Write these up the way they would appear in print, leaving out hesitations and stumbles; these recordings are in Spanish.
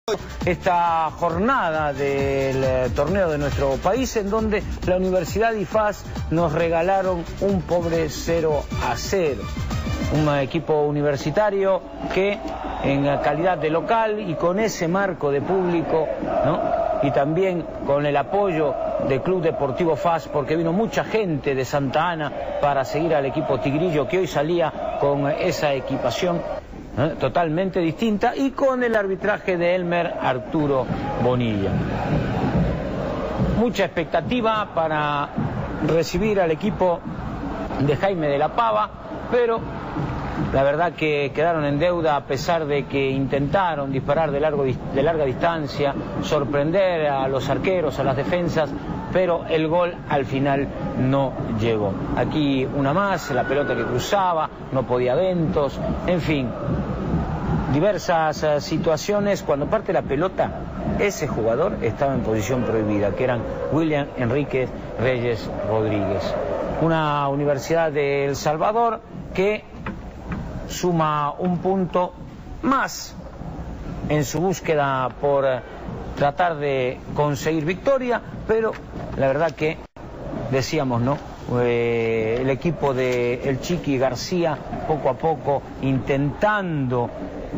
Esta jornada del torneo de nuestro país, en donde la Universidad IFAS nos regalaron un pobre 0-0. Un equipo universitario que en calidad de local y con ese marco de público, ¿no?, y también con el apoyo del Club Deportivo FAS, porque vino mucha gente de Santa Ana para seguir al equipo tigrillo, que hoy salía con esa equipación totalmente distinta, y con el arbitraje de Elmer Arturo Bonilla. Mucha expectativa para recibir al equipo de Jaime de la Pava, pero la verdad que quedaron en deuda, a pesar de que intentaron disparar de larga distancia, sorprender a los arqueros, a las defensas, pero el gol al final no llegó. Aquí una más, la pelota que cruzaba, no podía Ventos, en fin, diversas situaciones. Cuando parte la pelota, ese jugador estaba en posición prohibida, que eran William Enrique Reyes Rodríguez. Una Universidad de El Salvador que suma un punto más en su búsqueda por tratar de conseguir victoria, pero la verdad que decíamos, ¿no? El equipo de el Chiqui García poco a poco intentando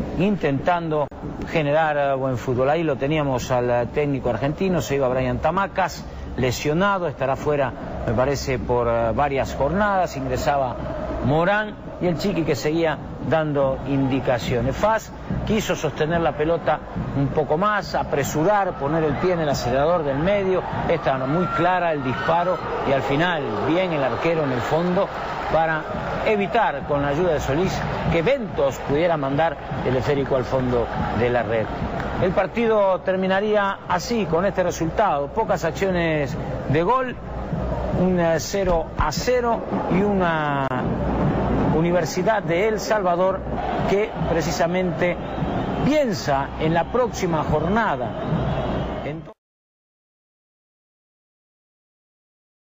generar buen fútbol. Ahí lo teníamos al técnico argentino, se iba Brian Tamacas, lesionado, estará fuera, me parece, por varias jornadas. Ingresaba Morán y el Chiqui, que seguía dando indicaciones. FAS quiso sostener la pelota un poco más, apresurar, poner el pie en el acelerador del medio. Estaba muy clara el disparo y al final bien el arquero en el fondo para evitar, con la ayuda de Solís, que Ventos pudiera mandar el esférico al fondo de la red. El partido terminaría así, con este resultado: pocas acciones de gol, un 0-0 y una Universidad de El Salvador que precisamente piensa en la próxima jornada